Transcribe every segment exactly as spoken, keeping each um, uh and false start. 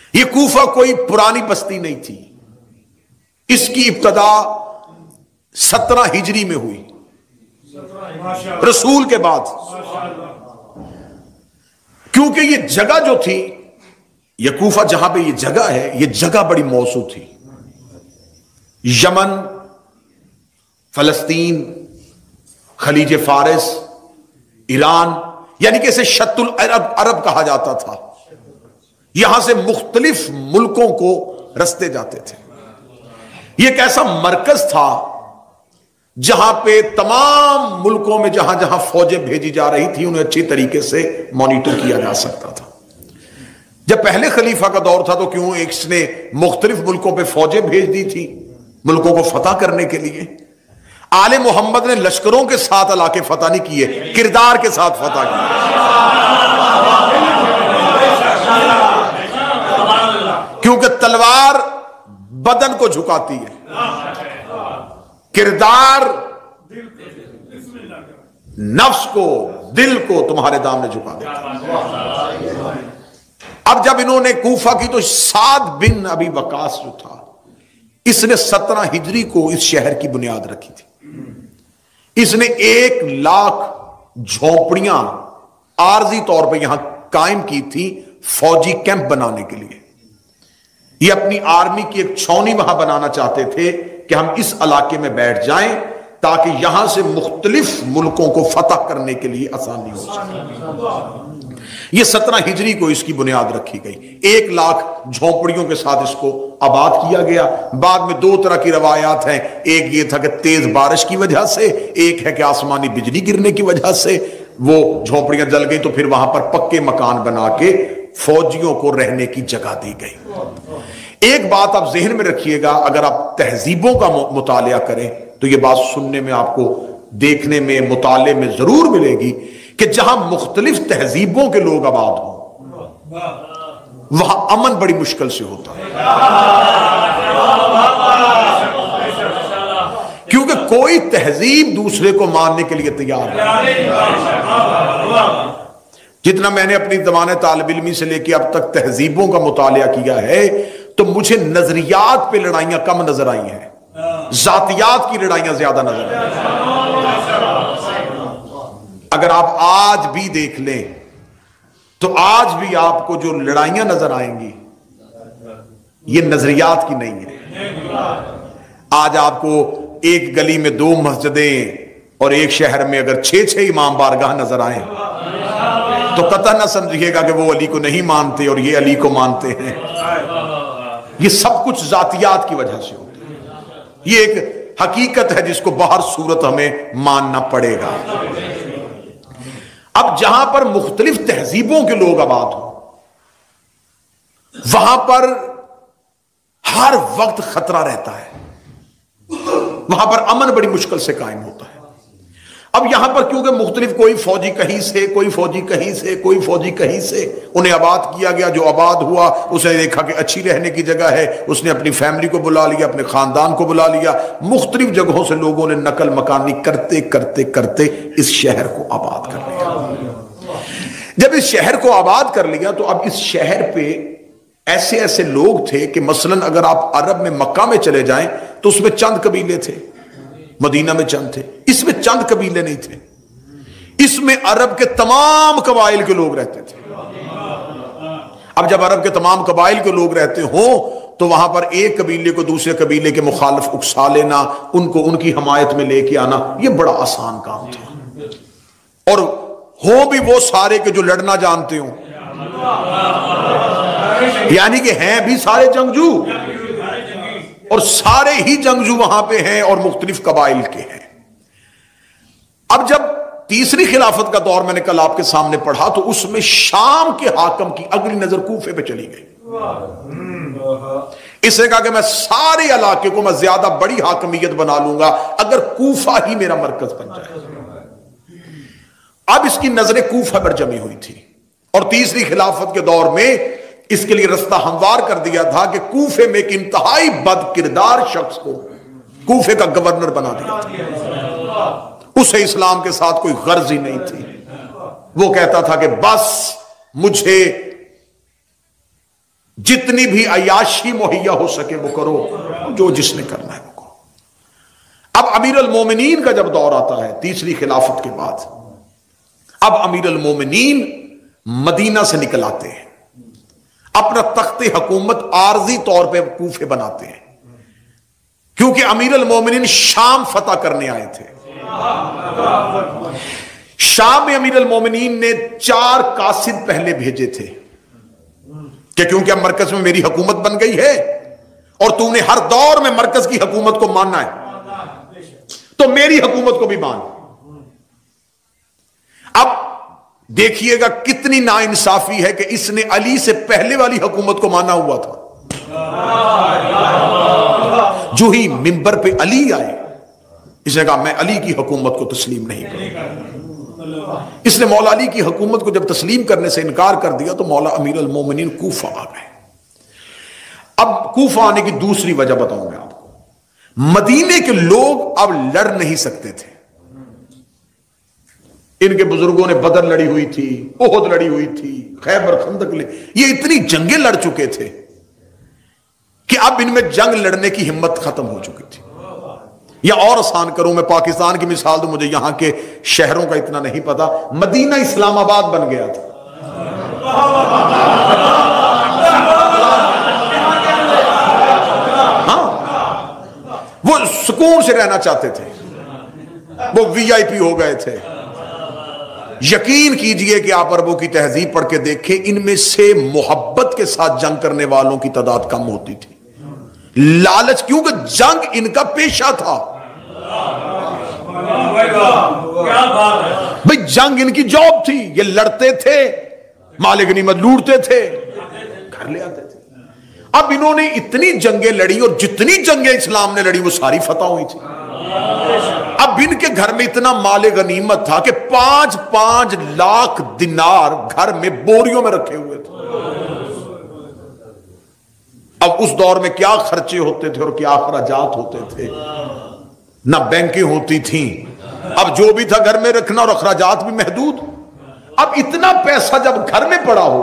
یہ کوفہ کوئی پرانی بستی نہیں تھی، اس کی ابتدا سترہ ہجری میں ہوئی، رسول کے بعد، کیونکہ یہ جگہ جو تھی، یہ کوفہ جہاں پہ یہ جگہ ہے، یہ جگہ بڑی موزوں تھی۔ یمن، فلسطین، خلیج فارس، ایران، یعنی کہ اسے شط العرب عرب کہا جاتا تھا۔ یہاں سے مختلف ملکوں کو رستے جاتے تھے۔ یہ ایک ایسا مرکز تھا جہاں پہ تمام ملکوں میں جہاں جہاں فوجیں بھیجی جا رہی تھی انہیں اچھی طریقے سے مانیٹر کیا جا سکتا تھا۔ جب پہلے خلیفہ کا دور تھا تو کیوں ایک نے مختلف ملکوں پہ فوجیں بھیج دی تھی ملکوں کو فتح کرنے کے لیے۔ آل محمد نے لشکروں کے ساتھ علاقے فتح نہیں کیے، کردار کے ساتھ فتح کیے۔ کیونکہ تلوار بدن کو جھکاتی ہے، کردار نفس کو، دل کو تمہارے دامنے جھکا دیتا ہے۔ اب جب انہوں نے کوفہ کی تو سعد بن ابی وقاص جو تھا اس نے سترہ ہجری کو اس شہر کی بنیاد رکھی تھی۔ اس نے ایک لاکھ جھونپڑیاں عارضی طور پہ یہاں قائم کی تھی فوجی کیمپ بنانے کے لیے۔ یہ اپنی آرمی کی ایک چھاؤنی وہاں بنانا چاہتے تھے کہ ہم اس علاقے میں بیٹھ جائیں تاکہ یہاں سے مختلف ملکوں کو فتح کرنے کے لیے آسانی ہو سکے۔ یہ سترہ ہجری کو اس کی بنیاد رکھی گئی، ایک لاکھ جھونپڑیوں کے ساتھ اس کو آباد کیا گیا۔ بعد میں دو طرح کی روایات ہیں، ایک یہ تھا کہ تیز بارش کی وجہ سے، ایک ہے کہ آسمانی بجلی گرنے کی وجہ سے وہ جھونپڑیاں جل گئی تو پھر وہاں پر پکے مکان بنا کے فوجیوں کو رہنے کی جگہ دی گئی۔ ایک بات آپ ذہن میں رکھیے گا، اگر آپ تہذیبوں کا مطالعہ کریں تو یہ بات سننے میں آپ کو دیکھنے میں مطالعے میں ضرور ملے گی کہ جہاں مختلف تہذیبوں کے لوگ آباد ہوں وہاں امن بڑی مشکل سے ہوتا ہے، کیونکہ کوئی تہذیب دوسرے کو ماننے کے لیے تیار نہیں۔ جتنا میں نے اپنی زمانہ طالب علمی سے لے کے اب تک تہذیبوں کا مطالعہ کیا ہے تو مجھے نظریات پہ لڑائیاں کم نظر آئی ہیں، ذاتیات کی لڑائیاں زیادہ نظر آئی ہیں۔ اگر آپ آج بھی دیکھ لیں تو آج بھی آپ کو جو لڑائیاں نظر آئیں گی یہ نظریات کی نہیں ہے۔ آج آپ کو ایک گلی میں دو مسجدیں اور ایک شہر میں اگر چھ چھ امام بارگاہ نظر آئیں تو قطع نہ سمجھیے گا کہ وہ علی کو نہیں مانتے اور یہ علی کو مانتے ہیں۔ یہ سب کچھ ذاتیات کی وجہ سے ہوتا ہے، یہ ایک حقیقت ہے جس کو باہر صورت ہمیں ماننا پڑے گا۔ اب جہاں پر مختلف تہذیبوں کے لوگ آباد ہوں وہاں پر ہر وقت خطرہ رہتا ہے، وہاں پر امن بڑی مشکل سے قائم ہوتا ہے۔ اب یہاں پر کیونکہ مختلف کوئی فوجی کہیں سے، کوئی فوجی کہیں سے، کوئی فوجی کہیں سے، انہیں آباد کیا گیا۔ جو آباد ہوا اس نے دیکھا کہ اچھی رہنے کی جگہ ہے، اس نے اپنی فیملی کو بلا لیا، اپنے خاندان کو بلا لیا، مختلف جگہوں سے لوگوں نے نقل مکانی کرتے کرتے کرتے اس شہر کو آباد کر لیا۔ جب اس شہر کو آباد کر لیا تو اب اس شہر پہ ایسے ایسے لوگ تھے کہ مثلاً اگر آپ عرب میں مکہ میں چلے جائیں تو اس میں چند قبیلے تھے، مدینہ میں چند تھے، اس میں چند قبیلے نہیں تھے، اس میں عرب کے تمام قبائل کے لوگ رہتے تھے۔ اب جب عرب کے تمام قبائل کے لوگ رہتے ہوں تو وہاں پر ایک قبیلے کو دوسرے قبیلے کے مخالف اکسا لینا، ان کو ان کی حمایت میں لے کے آنا، یہ بڑا آسان کام تھا۔ اور ہو بھی وہ سارے کے جو لڑنا جانتے ہوں، یعنی کہ ہیں بھی سارے جنگجو اور سارے ہی جنگجو وہاں پہ ہیں اور مختلف قبائل کے ہیں۔ اب جب تیسری خلافت کا دور میں نے کل آپ کے سامنے پڑھا تو اس میں شام کے حاکم کی اگلی نظر کوفے پہ چلی گئی۔ اس نے کہا کہ میں سارے علاقے کو میں زیادہ بڑی حاکمیت بنا لوں گا اگر کوفہ ہی میرا مرکز بن جائے۔ اب اس کی نظریں کوفہ پر جمی ہوئی تھی اور تیسری خلافت کے دور میں اس کے لیے رستہ ہموار کر دیا تھا کہ کوفے میں ایک انتہائی بد کردار شخص کو کوفے کا گورنر بنا دیا تھا۔ اسے اسلام کے ساتھ کوئی غرض ہی نہیں تھی، وہ کہتا تھا کہ بس مجھے جتنی بھی عیاشی مہیا ہو سکے وہ کرو، جو جس نے کرنا ہے وہ کرو۔ اب امیر المومنین کا جب دور آتا ہے تیسری خلافت کے بعد، اب امیر المومنین مدینہ سے نکل آتے ہیں، اپنا تخت حکومت عارضی طور پہ کوفے بناتے ہیں، کیونکہ امیر المومنین شام فتح کرنے آئے تھے۔ شام میں امیر المومنین نے چار قاصد پہلے بھیجے تھے کہ کیونکہ اب مرکز میں میری حکومت بن گئی ہے اور تم نے ہر دور میں مرکز کی حکومت کو ماننا ہے تو میری حکومت کو بھی مان۔ اب دیکھیے گا کتنی ناانصافی ہے کہ اس نے علی سے پہلے والی حکومت کو مانا ہوا تھا، جو ہی منبر پہ علی آئے اس نے کہا میں علی کی حکومت کو تسلیم نہیں کروں۔ اس نے مولا علی کی حکومت کو جب تسلیم کرنے سے انکار کر دیا تو مولا امیر المومنین کوفہ آ گئے۔ اب کوفہ آنے کی دوسری وجہ بتاؤں میں آپ کو، مدینے کے لوگ اب لڑ نہیں سکتے تھے۔ ان کے بزرگوں نے بدر لڑی ہوئی تھی، احد لڑی ہوئی تھی، خیبر خندق لے، یہ اتنی جنگیں لڑ چکے تھے کہ اب ان میں جنگ لڑنے کی ہمت ختم ہو چکی تھی۔ یا اور آسان کروں، میں پاکستان کی مثال دوں، مجھے یہاں کے شہروں کا اتنا نہیں پتا، مدینہ اسلام آباد بن گیا تھا۔ ہاں وہ سکون سے رہنا چاہتے تھے، وہ وی آئی پی ہو گئے تھے۔ یقین کیجئے کہ آپ عربوں کی تہذیب پڑھ کے دیکھیں، ان میں سے محبت کے ساتھ جنگ کرنے والوں کی تعداد کم ہوتی تھی۔ لالچ، کیونکہ جنگ ان کا پیشہ تھا، بھئی جنگ ان کی جاب تھی، یہ لڑتے تھے، مال غنیمت لوٹتے تھے، گھر لے آتے تھے۔ اب انہوں نے اتنی جنگیں لڑی اور جتنی جنگیں اسلام نے لڑی وہ ساری فتح ہوئی تھی۔ اب ان کے گھر میں اتنا مال غنیمت تھا کہ پانچ پانچ لاکھ دینار گھر میں بوریوں میں رکھے ہوئے تھے۔ اب اس دور میں کیا خرچے ہوتے تھے اور کیا اخراجات ہوتے تھے، نہ بینکیں ہوتی تھیں، اب جو بھی تھا گھر میں رکھنا اور اخراجات بھی محدود۔ اب اتنا پیسہ جب گھر میں پڑا ہو،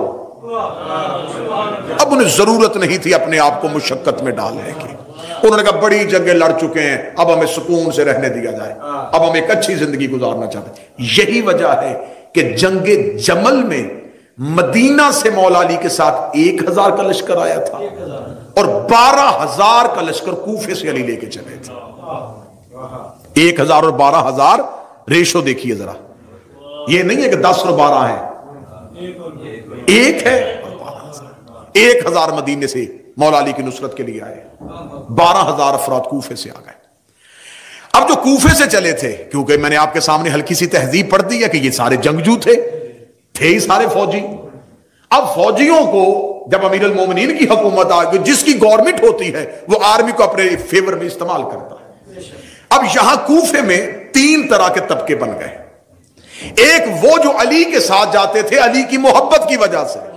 اب انہیں ضرورت نہیں تھی اپنے آپ کو مشقت میں ڈالنے کی۔ انہوں نے کہا بڑی جنگیں لڑ چکے ہیں، اب ہمیں سکون سے رہنے دیا جائے، اب ہم ایک اچھی زندگی گزارنا چاہتے ہیں۔ یہی وجہ ہے کہ جنگ جمل میں مدینہ سے مولا علی کے ساتھ ایک ہزار کا لشکر آیا تھا اور بارہ ہزار کا لشکر کوفے سے علی لے کے چلے تھے۔ ایک ہزار اور بارہ ہزار ریشو دیکھیے ذرا، یہ نہیں ہے کہ دس اور بارہ ہیں، ایک ہے اور بارہ ہزار۔ ایک ہزار مدینے سے مولا علی کی نصرت کے لیے آئے، بارہ ہزار افراد کوفے سے آ گئے۔ اب جو کوفے سے چلے تھے، کیونکہ میں نے آپ کے سامنے ہلکی سی تہذیب پڑھ دی ہے کہ یہ سارے جنگجو تھے، تھے ہی سارے فوجی۔ اب فوجیوں کو جب امیر المومنین کی حکومت آ گئی، جس کی گورنمنٹ ہوتی ہے وہ آرمی کو اپنے فیور میں استعمال کرتا ہے۔ اب یہاں کوفے میں تین طرح کے طبقے بن گئے۔ ایک وہ جو علی کے ساتھ جاتے تھے علی کی محبت کی وجہ سے،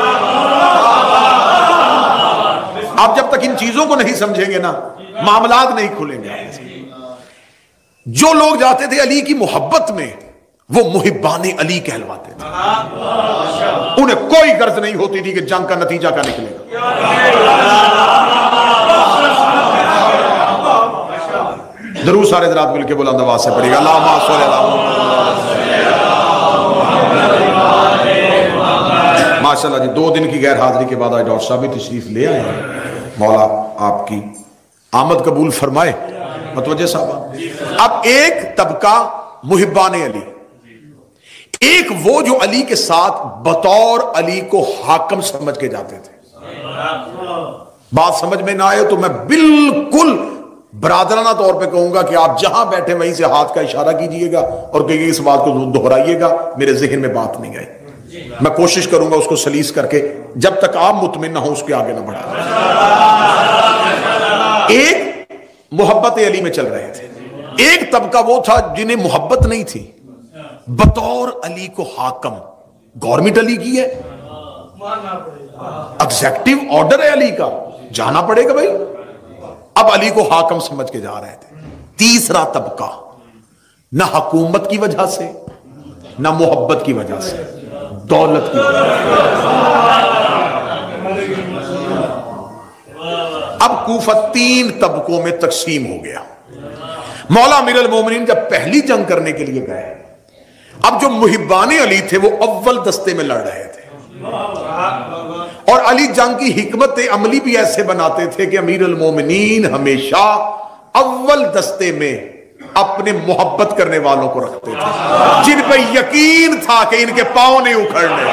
آپ جب تک ان چیزوں کو نہیں سمجھیں گے نا معاملات نہیں کھلیں گے۔ جو لوگ جاتے تھے علی کی محبت میں وہ محبان علی کہلواتے تھے، انہیں کوئی غرض نہیں ہوتی تھی کہ جنگ کا نتیجہ کیا نکلے گا۔ درود سارے حضرات مل کے بلند آواز سے پڑھیے گا، اللہم صل علی محمد۔ ماشاءاللہ جی، دو دن کی غیر حاضری کے بعد آج ڈاکٹر صاحب بھی تشریف لے آئے ہیں، مولا آپ کی آمد قبول فرمائے۔ متوجہ صاحب، اب ایک طبقہ محبان علی، ایک وہ جو علی کے ساتھ بطور علی کو حاکم سمجھ کے جاتے تھے۔ بات سمجھ میں نہ آئے تو میں بالکل برادرانہ طور پہ کہوں گا کہ آپ جہاں بیٹھے وہیں سے ہاتھ کا اشارہ کیجئے گا اور کہیے اس بات کو دہرائیے گا، میرے ذہن میں بات نہیں گئی۔ میں کوشش کروں گا اس کو سلیس کر کے جب تک آپ مطمئن نہ ہو اس کے آگے نہ بڑھا۔ ایک محبت علی میں چل رہے تھے، ایک طبقہ وہ تھا جنہیں محبت نہیں تھی، بطور علی کو حاکم، گورنمنٹ علی کی ہے، ایگزیکٹو آرڈر ہے علی کا، جانا پڑے گا بھائی، اب علی کو حاکم سمجھ کے جا رہے تھے۔ تیسرا طبقہ نہ حکومت کی وجہ سے نہ محبت کی وجہ سے، دولت کی وجہ سے، کوفہ تین طبقوں میں تقسیم ہو گیا. مولا امیر المومنین جب پہلی جنگ کرنے کے لیے گئے, اب جو محبان علی تھے وہ اول دستے میں لڑ رہے تھے, اور علی جنگ کی حکمت عملی بھی ایسے بناتے تھے کہ امیر المومنین ہمیشہ اول دستے میں اپنے محبت کرنے والوں کو رکھتے تھے, جن پہ یقین تھا کہ ان کے پاؤں نہیں اکھڑنے.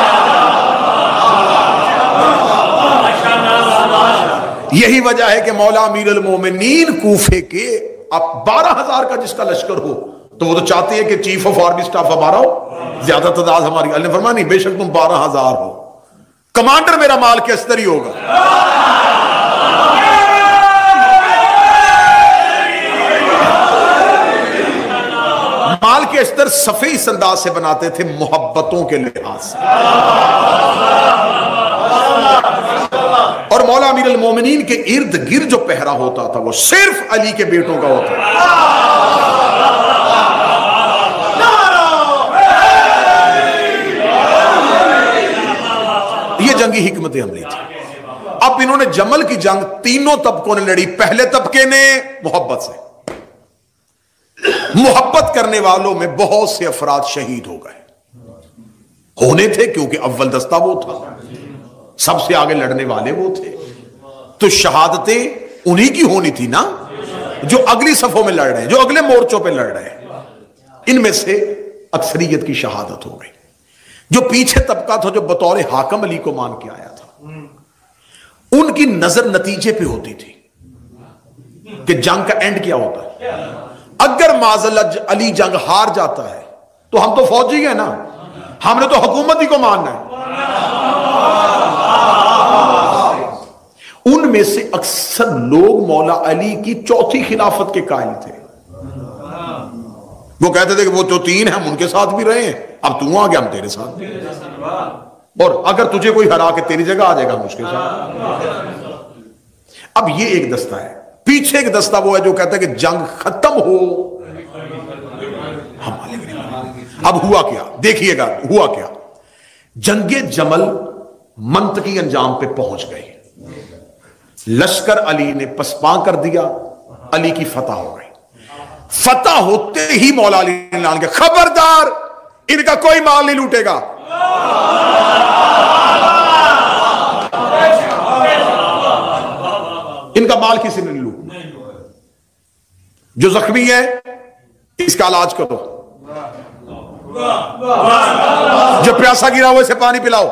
یہی وجہ ہے کہ مولا امیر المومنین کوفے کے اب بارہ ہزار کا جس کا لشکر ہو تو وہ تو چاہتے ہیں کہ چیف آف آرمی سٹاف ہمارا ہو, زیادہ تعداد ہماری. اللہ نے فرمایا نہیں, بے شک تم بارہ ہزار ہو, کمانڈر میرا مال کے استر ہی ہوگا. مال کے استر صفے اس انداز سے بناتے تھے محبتوں کے لحاظ سے, اور مولا امیر المومنین کے ارد گرد جو پہرا ہوتا تھا وہ صرف علی کے بیٹوں کا ہوتا تھا. یہ جنگی حکمت عملی تھی. اب انہوں نے جمل کی جنگ تینوں طبقوں نے لڑی. پہلے طبقے نے محبت سے, محبت کرنے والوں میں بہت سے افراد شہید ہو گئے, ہونے تھے کیونکہ اول دستہ وہ تھا, سب سے آگے لڑنے والے وہ تھے, تو شہادتیں انہی کی ہونی تھی نا جو اگلی صفوں میں لڑ رہے ہیں, جو اگلے مورچوں پہ لڑ رہے ہیں. ان میں سے اکثریت کی شہادت ہو گئی. جو پیچھے طبقہ تھا جو بطور حاکم علی کو مان کے آیا تھا, ان کی نظر نتیجے پہ ہوتی تھی کہ جنگ کا اینڈ کیا ہوتا ہے. اگر معذلت علی جنگ ہار جاتا ہے تو ہم تو فوجی ہیں نا, ہم نے تو حکومت ہی کو ماننا ہے. ان میں سے اکثر لوگ مولا علی کی چوتھی خلافت کے قائل تھے. وہ کہتے تھے کہ وہ جو تین ہیں ہم ان کے ساتھ بھی رہے ہیں, اب تو آ گیا ہم تیرے ساتھ, اور اگر تجھے کوئی ہرا کے تیری جگہ آ جائے گا ہم اس کے ساتھ. اب یہ ایک دستہ ہے. پیچھے ایک دستہ وہ ہے جو کہتا ہے کہ جنگ ختم ہو ہم. اب ہوا کیا دیکھیے گا, ہوا کیا. جنگ جمل منطقی انجام پہ پہنچ گئی. لشکر علی نے پسپاں کر دیا, علی کی فتح ہو گئی. فتح ہوتے ہی مولا علی نے اعلان کیا, خبردار ان کا کوئی مال نہیں لوٹے گا. ان کا مال کسی نے نہیں لوٹنا. جو زخمی ہے اس کا علاج کرو, جو پیاسا گرا ہوا اسے پانی پلاؤ,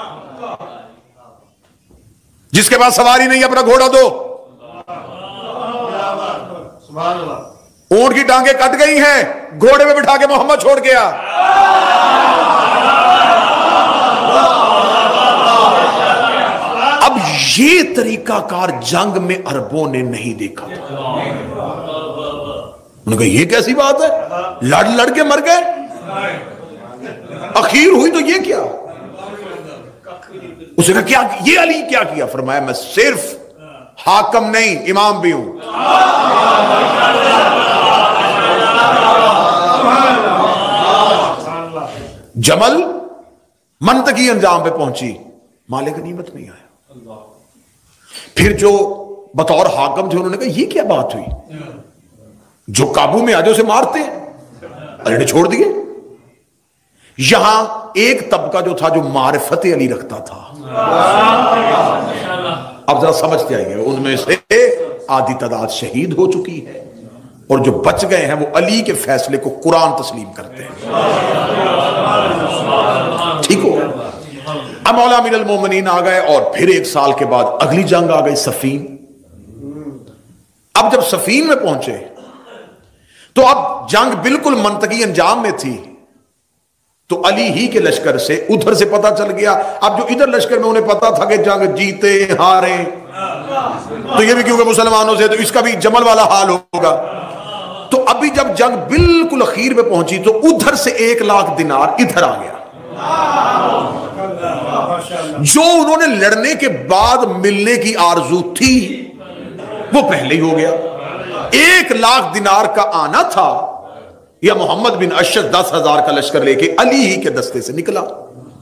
جس کے پاس سواری نہیں اپنا گھوڑا دو. اونٹ کی ٹانگیں کٹ گئی ہیں, گھوڑے میں بٹھا کے محمد چھوڑ گیا. اب یہ طریقہ کار جنگ میں عربوں نے نہیں دیکھا تھا. انہوں نے کہا یہ کیسی بات ہے, لڑ لڑ کے مر گئے, اخیر ہوئی تو یہ کیا. اس نے کہا کیا یہ علی کیا کیا؟ فرمایا میں صرف حاکم نہیں امام بھی ہوں. جمل منطقی انجام پہ پہنچی, مالک غنیمت نہیں آیا. پھر جو بطور حاکم تھے انہوں نے کہا یہ کیا بات ہوئی, جو قابو میں آ جائے اسے مارتے ہیں, علی نے چھوڑ دیے. یہاں ایک طبقہ جو تھا جو معرفت علی رکھتا تھا, اب ذرا سمجھتے آئیے, ان میں سے آدھی تعداد شہید ہو چکی ہے, اور جو بچ گئے ہیں وہ علی کے فیصلے کو قرآن تسلیم کرتے ہیں. ٹھیک ہو. اب مولا امیر المومنین آ گئے, اور پھر ایک سال کے بعد اگلی جنگ آ گئی, صفین. اب جب صفین میں پہنچے تو اب جنگ بالکل منطقی انجام میں تھی, تو علی ہی کے لشکر سے ادھر سے پتا چل گیا. اب جو ادھر لشکر میں انہیں پتا تھا کہ جنگ جیتے ہارے, تو یہ بھی کیونکہ مسلمانوں سے, تو اس کا بھی جمل والا حال ہوگا. تو ابھی جب جنگ بالکل اخیر میں پہنچی تو ادھر سے ایک لاکھ دینار ادھر آ گیا. جو انہوں نے لڑنے کے بعد ملنے کی آرزو تھی وہ پہلے ہی ہو گیا. ایک لاکھ دینار کا آنا تھا, یا محمد بن اشد دس ہزار کا لشکر لے کے علی ہی کے دستے سے نکلا.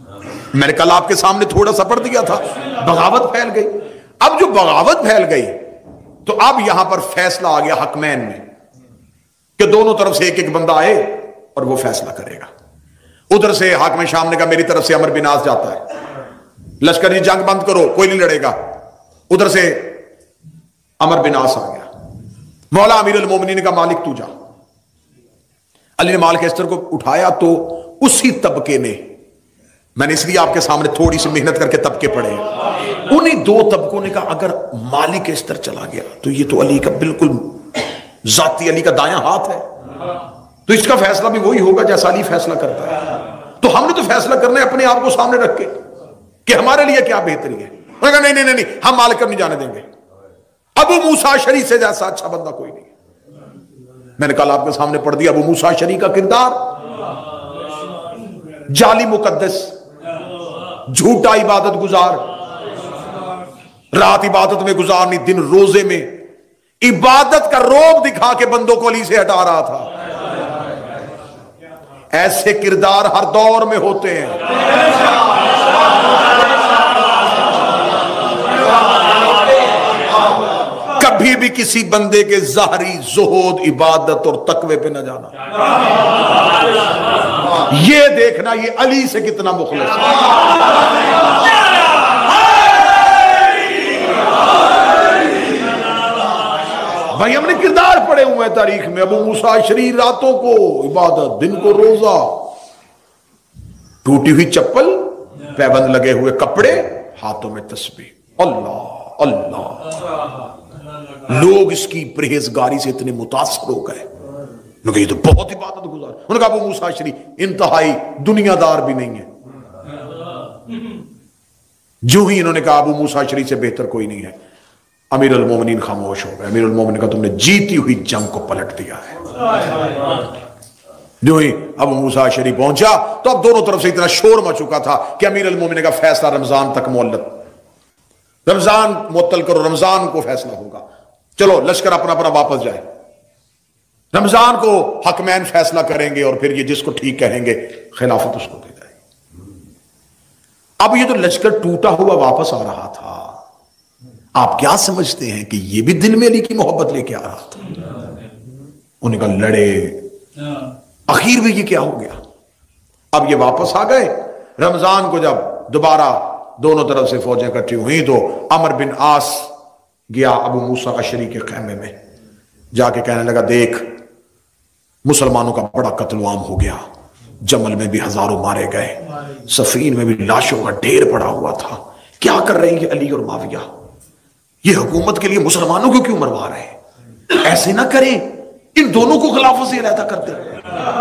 میں نے کل آپ کے سامنے تھوڑا سا پڑھ دیا تھا, بغاوت پھیل گئی. اب جو بغاوت پھیل گئی تو اب یہاں پر فیصلہ آ گیا حکمین میں کہ دونوں طرف سے ایک ایک بندہ آئے اور وہ فیصلہ کرے گا. ادھر سے حاکم شام نے کہا میری طرف سے عمرو بن عاص جاتا ہے, لشکر جی جنگ بند کرو, کوئی نہیں لڑے گا. ادھر سے عمرو بن عاص آ گیا. مولا امیر المومنین نے کہا مالک تو جا. علی نے مال کے استر کو اٹھایا تو اسی طبقے نے, میں نے اس لیے آپ کے سامنے تھوڑی سی محنت کر کے طبقے پڑھے, انہی دو طبقوں نے کہا اگر مالک کے استر چلا گیا تو یہ تو علی کا بالکل ذاتی علی کا دایاں ہاتھ ہے, تو اس کا فیصلہ بھی وہی ہوگا جیسا علی فیصلہ کرتا ہے. تو ہم نے تو فیصلہ کرنا ہے اپنے آپ کو سامنے رکھ کے کہ ہمارے لیے کیا بہتری ہے. انہوں نے کہا نہیں نہیں نہیں ہم مالک نہیں جانے دیں گے, ابو موسیٰ اشعری سے جیسا اچھا بندہ کوئی نہیں. میں نے کل آپ کے سامنے پڑھ دیا ابو موسیٰ اشعری کا کردار, جعلی مقدس, جھوٹا عبادت گزار, رات عبادت میں گزارنی, دن روزے میں, عبادت کا روب دکھا کے بندوں کو علی سے ہٹا رہا تھا. ایسے کردار ہر دور میں ہوتے ہیں. کبھی بھی کسی بندے کے ظاہری زہد عبادت اور تقوی پہ نہ جانا, یہ دیکھنا یہ علی سے کتنا مخلص ہے. بھائی ہم نے کردار پڑے ہوئے ہیں تاریخ میں. ابو موسیٰ اشعری راتوں کو عبادت, دن کو روزہ, ٹوٹی ہوئی چپل, پیبند لگے ہوئے کپڑے, ہاتھوں میں تسبیح, اللہ اللہ. لوگ اس کی پرہیزگاری سے اتنے متاثر ہو گئے, انہوں نے کہا یہ تو بہت عبادت گزار. انہوں نے کہا ابو موسیٰ اشعری انتہائی دنیا دار بھی نہیں ہے. جو ہی انہوں نے کہا ابو موسیٰ اشعری سے بہتر کوئی نہیں ہے, امیر المومنین خاموش ہو گئے. امیر المومنین کا تم نے جیتی ہوئی جنگ کو پلٹ دیا ہے. جو ہی ابو موسیٰ اشعری پہنچا تو اب دونوں طرف سے اتنا شور مچ چکا تھا کہ امیر المومنین کا فیصلہ رمضان تک معلق, رمضان معطل کرو, رمضان کو فیصلہ ہوگا. چلو لشکر اپنا اپنا واپس جائے, رمضان کو حکمین فیصلہ کریں گے اور پھر یہ جس کو ٹھیک کہیں گے خلافت اس کو دے جائے گی. اب یہ تو لشکر ٹوٹا ہوا واپس آ رہا تھا, آپ کیا سمجھتے ہیں کہ یہ بھی دل میں علی کی محبت لے کے آ رہا تھا؟ انہیں کہا لڑے, اخیر میں یہ کیا ہو گیا. اب یہ واپس آ گئے. رمضان کو جب دوبارہ دونوں طرف سے فوجیں اکٹھی ہوئی تو عمرو بن عاص گیا ابو موسیٰ اشعری کے خیمے میں, جا کے کہنے لگا دیکھ مسلمانوں کا بڑا قتل عام ہو گیا, جمل میں بھی ہزاروں مارے گئے, صفین میں بھی لاشوں کا ڈھیر پڑا ہوا تھا, کیا کر رہے ہیں یہ علی اور معاویہ, یہ حکومت کے لیے مسلمانوں کو کیوں مروا رہے ہیں, ایسے نہ کریں, ان دونوں کو خلافت سے علیحدہ کرتے ہیں.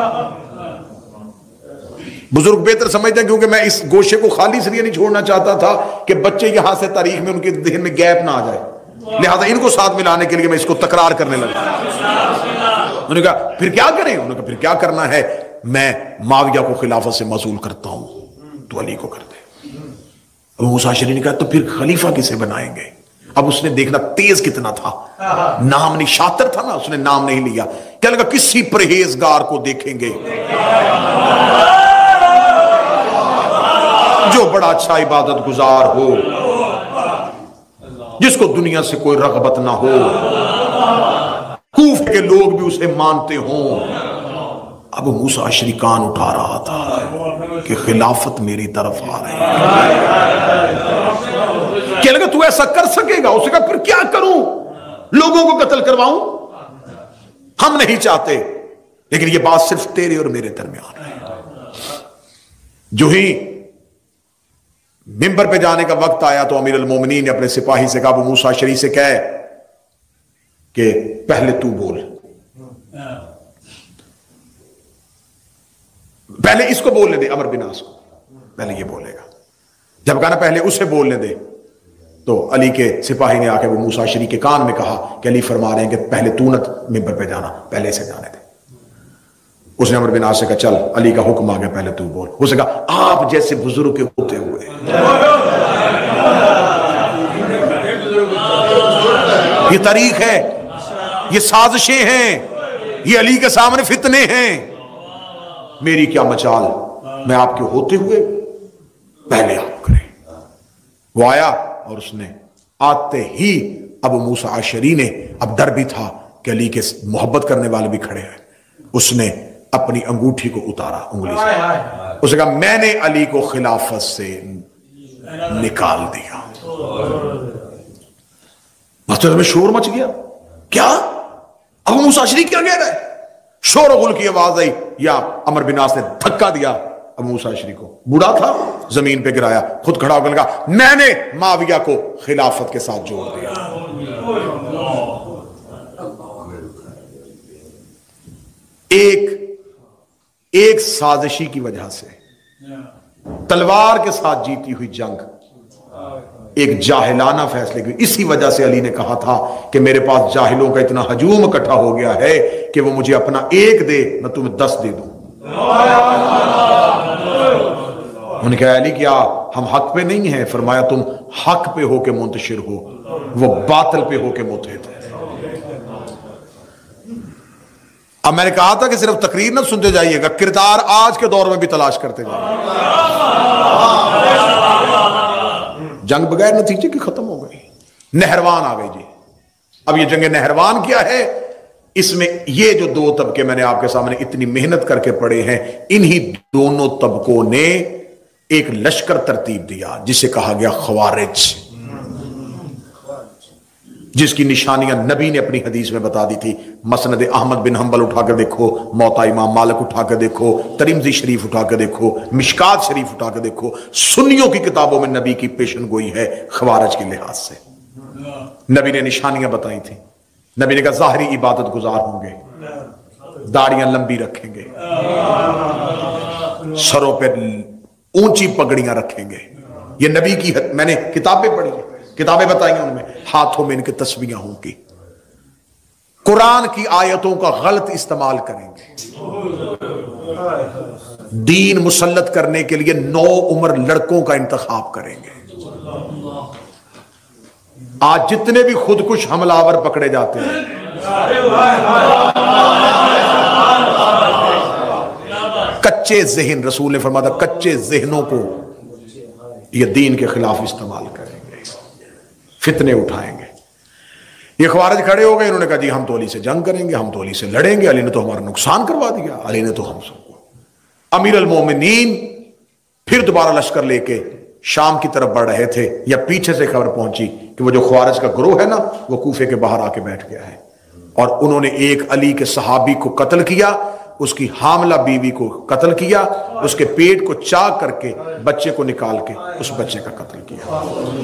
بزرگ بہتر سمجھتے ہیں کیونکہ میں اس گوشے کو خالی اس لیے نہیں چھوڑنا چاہتا تھا کہ بچے یہاں سے تاریخ میں ان کے ذہن میں گیپ نہ آ جائے, لہذا ان کو ساتھ ملانے کے لیے میں اس کو تکرار کرنے لگا. انہوں نے کہا پھر کیا کریں, انہوں نے کہا پھر کیا کرنا ہے, میں معاویہ کو خلافت سے معزول کرتا ہوں, تو علی کو کر دے. ابو موسیٰ اشعری نے کہا تو پھر خلیفہ کسے بنائیں گے. اب اس نے دیکھنا تیز کتنا تھا, نام نہیں, شاطر تھا نا, اس نے نام نہیں لیا. کیا لگا کسی پرہیزگار کو دیکھیں گے جو بڑا اچھا عبادت گزار ہو, جس کو دنیا سے کوئی رغبت نہ ہو, کوفہ کے لوگ بھی اسے مانتے ہوں. ابو موسیٰ اشعری کان اٹھا رہا تھا کہ خلافت میری طرف آ رہی ہے. کیا لگا تو ایسا کر سکے گا؟ اس نے کہا پھر کیا کروں, لوگوں کو قتل کرواؤں, ہم نہیں چاہتے, لیکن یہ بات صرف تیرے اور میرے درمیان ہے. جو ہی منبر پہ جانے کا وقت آیا تو امیر المومنین نے اپنے سپاہی سے کہا ابو موسیٰ اشعری سے کہے کہ پہلے تو بول, پہلے اس کو بولنے دے, عمرو بن عاص کو پہلے یہ بولے گا. جب کہا نا پہلے اسے بولنے دے, تو علی کے سپاہی نے آ کے ابو موسیٰ اشعری کے کان میں کہا کہ علی فرما رہے ہیں کہ پہلے تو نہ منبر پہ جانا, پہلے اسے جانے دے. اس نے عمرو بن عاص سے کہا چل علی کا حکم آ گیا, پہلے تو بول. اس نے کہا آپ جیسے بزرگ کے ہوتے ہوئے یہ تاریخ ہے, یہ سازشیں ہیں, یہ علی کے سامنے فتنے ہیں, میری کیا مجال, میں آپ کے ہوتے ہوئے پہلے آپ کریں. وہ آیا اور اس نے آتے ہی ابو موسیٰ اشعری نے، اب ڈر بھی تھا کہ علی کے محبت کرنے والے بھی کھڑے ہیں، اس نے اپنی انگوٹھی کو اتارا انگلی سے، اس نے کہا میں نے علی کو خلافت سے نکال دیا۔ مسجد میں شور مچ گیا، کیا ابو موسیٰ اشعری کیا کہہ رہا ہے؟ شور و غل کی آواز آئی، یا عمر بن عاص نے دھکا دیا ابو موسیٰ اشعری کو، بوڑھا تھا، زمین پہ گرایا، خود کھڑا ہو کر کہا میں نے معاویہ کو خلافت کے ساتھ جوڑ دیا۔ ایک ایک سازشی کی وجہ سے، تلوار کے ساتھ جیتی ہوئی جنگ، ایک جاہلانہ فیصلے کی، اسی وجہ سے علی نے کہا تھا کہ میرے پاس جاہلوں کا اتنا ہجوم اکٹھا ہو گیا ہے کہ وہ مجھے اپنا ایک دے میں تمہیں دس دے دوں۔ انہوں نے کہا علی کیا ہم حق پہ نہیں ہیں؟ فرمایا تم حق پہ ہو کے منتشر ہو، وہ باطل پہ ہو کے متحد ہے۔ اب میں نے کہا تھا کہ صرف تقریر نہ سنتے جائیے گا، کردار آج کے دور میں بھی تلاش کرتے جائیے گا۔ جنگ بغیر نتیجے کی ختم ہو گئی، نہروان آ گئی جی۔ اب یہ جنگ نہروان کیا ہے؟ اس میں یہ جو دو طبقے میں نے آپ کے سامنے اتنی محنت کر کے پڑھے ہیں، انہی دونوں طبقوں نے ایک لشکر ترتیب دیا جسے کہا گیا خوارج، جس کی نشانیاں نبی نے اپنی حدیث میں بتا دی تھی۔ مسند احمد بن حنبل اٹھا کر دیکھو، موطا امام مالک اٹھا کر دیکھو، ترمذی شریف اٹھا کر دیکھو، مشکات شریف اٹھا کر دیکھو، سنیوں کی کتابوں میں نبی کی پیشن گوئی ہے خوارج کے لحاظ سے۔ نبی نے نشانیاں بتائی تھی، نبی نے کہا ظاہری عبادت گزار ہوں گے، داڑیاں لمبی رکھیں گے، سروں پہ اونچی پگڑیاں رکھیں گے، یہ نبی کی حد... میں نے کتابیں پڑھی ہیں، کتابیں بتائی ہیں، ان میں ہاتھوں میں ان کے تسبیحیں ہوں گی، قرآن کی آیتوں کا غلط استعمال کریں گے، دین مسلط کرنے کے لیے نو عمر لڑکوں کا انتخاب کریں گے۔ آج جتنے بھی خودکش حملہ آور پکڑے جاتے ہیں، کچے ذہن، رسول نے فرمایا کچے ذہنوں کو یہ دین کے خلاف استعمال کریں گے، فتنے اٹھائیں گے۔ یہ خوارج کھڑے ہو گئے، انہوں نے کہا جی ہم تو علی سے جنگ کریں گے، ہم تو علی سے لڑیں گے، علی نے تو ہمارا نقصان کروا دیا، علی نے تو ہم سب کو۔ امیر المومنین پھر دوبارہ لشکر لے کے شام کی طرف بڑھ رہے تھے، یا پیچھے سے خبر پہنچی کہ وہ جو خوارج کا گروہ ہے نا وہ کوفے کے باہر آ کے بیٹھ گیا ہے، اور انہوں نے ایک علی کے صحابی کو قتل کیا، اس کی حاملہ بیوی کو قتل کیا، اس کے پیٹ کو چاک کر کے بچے کو نکال کے اس بچے کا قتل کیا۔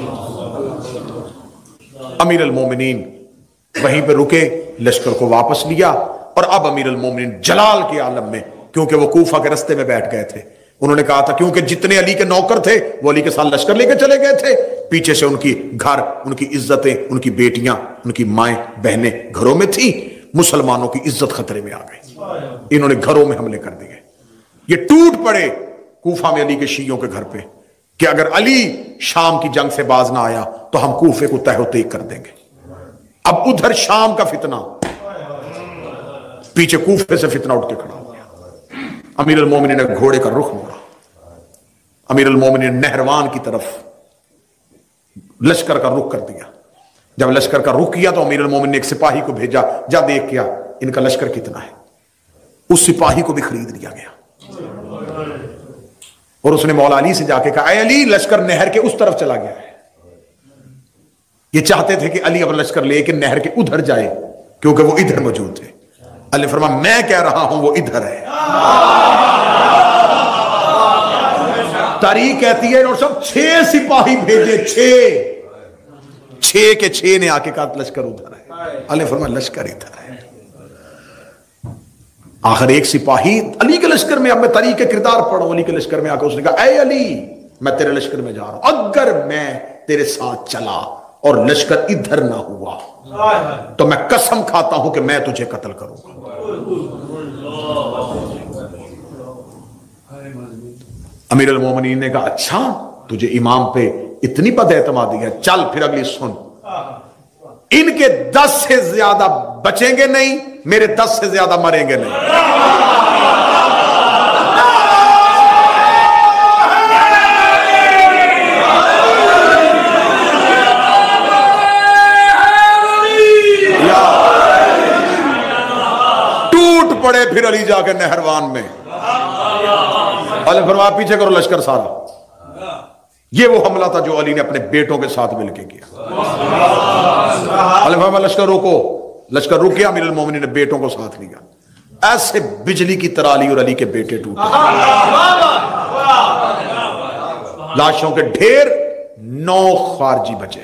امیر المومنین وہیں پہ رکے، لشکر کو واپس لیا، اور اب امیر المومنین جلال کے عالم میں، کیونکہ وہ کوفہ کے رستے میں بیٹھ گئے تھے، انہوں نے کہا تھا کیونکہ جتنے علی کے نوکر تھے وہ علی کے ساتھ لشکر لے کے چلے گئے تھے، پیچھے سے ان کی گھر، ان کی عزتیں، ان کی بیٹیاں، ان کی مائیں بہنیں گھروں میں تھی، مسلمانوں کی عزت خطرے میں آ گئی، انہوں نے گھروں میں حملے کر دیے۔ یہ ٹوٹ پڑے کوفہ میں علی کے شیعوں کے گھر پہ کہ اگر علی شام کی جنگ سے باز نہ آیا تو ہم کوفے کو تہہ و تیگ کر دیں گے۔ اب ادھر شام کا فتنہ، پیچھے کوفے سے فتنہ اٹھ کے کھڑا ہو گیا۔ امیر المومنین نے گھوڑے کا رخ موڑا، امیر المومنین نے نہروان کی طرف لشکر کا رخ کر دیا۔ جب لشکر کا رخ کیا تو امیر المومنین نے ایک سپاہی کو بھیجا، جا دیکھ کیا ان کا لشکر کتنا ہے۔ اس سپاہی کو بھی خرید لیا گیا، اور اس نے مولا علی سے جا کے کہا اے علی، لشکر نہر کے اس طرف چلا گیا ہے۔ یہ چاہتے تھے کہ علی اب لشکر لے کے نہر کے ادھر جائے کیونکہ وہ ادھر موجود تھے۔ علی فرمایا میں کہہ رہا ہوں وہ ادھر ہے۔ تاریخ کہتی ہے اور سب چھ سپاہی بھیجے، چھ چھ کے چھ نے آ کے کہا لشکر ادھر ہے۔ علی فرمایا لشکر ادھر ہے۔ آخر ایک سپاہی علی کے لشکر میں، اب میں تاریخ کے کردار پڑھوں، علی کے لشکر میں آ کے اس نے کہا اے علی، میں تیرے لشکر میں جا رہا ہوں، اگر میں تیرے ساتھ چلا اور لشکر ادھر نہ ہوا تو میں قسم کھاتا ہوں کہ میں تجھے قتل کروں گا۔ امیر المومنین نے کہا اچھا تجھے امام پہ اتنی بد اعتمادی ہے، چل پھر اگلی سن، ان کے دس سے زیادہ بچیں گے نہیں، میرے دس سے زیادہ مریں گے نہیں۔ پڑے پھر علی جا کے نہروان میں فرمایا پیچھے کرو لشکر سارا. یہ وہ حملہ تھا جو علی نے اپنے بیٹوں کے ساتھ مل کے کیا. فرمایا لشکر روکو. لشکر رک گیا. امیر المومنین نے بیٹوں کو ساتھ لیا. ایسے بجلی کی طرح علی اور علی کے بیٹے ٹوٹے. لاشوں کے ڈھیر. نو خارجی بچے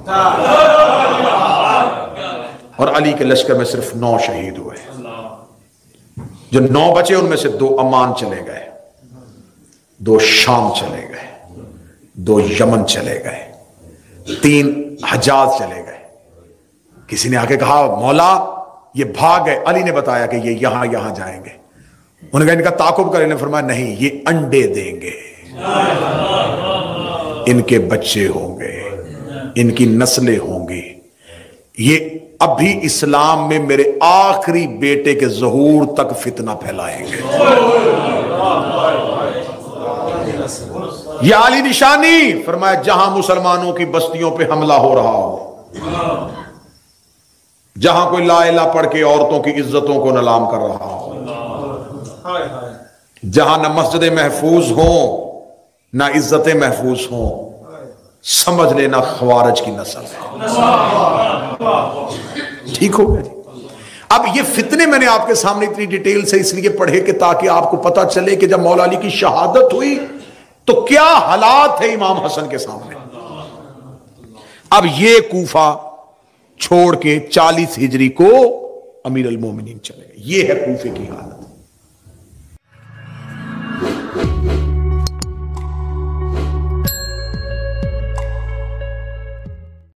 اور علی کے لشکر میں صرف نو شہید ہوئے. جو نو بچے ان میں سے دو عمان چلے گئے, دو شام چلے گئے, دو یمن چلے گئے, تین حجاز چلے گئے. کسی نے آ کے کہا مولا یہ بھاگ گئے. علی نے بتایا کہ یہ یہاں یہاں جائیں گے. انہوں نے کہا ان کا تعاقب کریں. نے فرمایا نہیں, یہ انڈے دیں گے, ان کے بچے ہوں گے, ان کی نسلیں ہوں گی. یہ ابھی اسلام میں میرے آخری بیٹے کے ظہور تک فتنہ پھیلائیں گے. یہ عالی نشانی. فرمایا جہاں مسلمانوں کی بستیوں پہ حملہ ہو رہا ہو, جہاں کوئی لا الہ پڑھ کے عورتوں کی عزتوں کو نیلام کر رہا ہو, جہاں نہ مسجدیں محفوظ ہوں نہ عزتیں محفوظ ہوں, سمجھ لینا خوارج کی نسل ہے. ٹھیک ہو گیا جی. اب یہ فتنے میں نے آپ کے سامنے اتنی ڈیٹیل سے اس لیے پڑھے کہ تاکہ آپ کو پتا چلے کہ جب مولا علی کی شہادت ہوئی تو کیا حالات تھے امام حسن کے سامنے. اب یہ کوفہ چھوڑ کے چالیس ہجری کو امیر المومنین چلے گئے. یہ ہے کوفے کی حالت.